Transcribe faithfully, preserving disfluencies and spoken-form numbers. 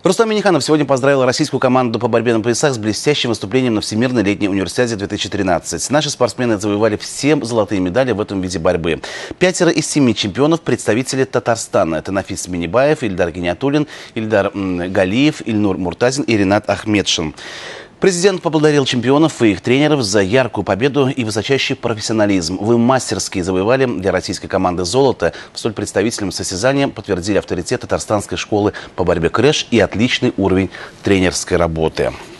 Рустам Минниханов сегодня поздравил российскую команду по борьбе на поясах с блестящим выступлением на Всемирной летней универсиаде две тысячи тринадцать. Наши спортсмены завоевали все золотые медали в этом виде борьбы. Пятеро из семи чемпионов – представители Татарстана. Это Нафис Минибаев, Ильдар Гиниатуллин, Ильдар Галиев, Ильнур Муртазин и Ринат Ахмедшин. Президент поблагодарил чемпионов и их тренеров за яркую победу и высочайший профессионализм. Вы мастерски завоевали для российской команды золото. В столь представительном состязании подтвердили авторитет татарстанской школы по борьбе «Крэш» и отличный уровень тренерской работы.